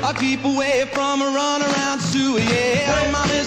I'll keep away from a runaround Sue, yeah. Mama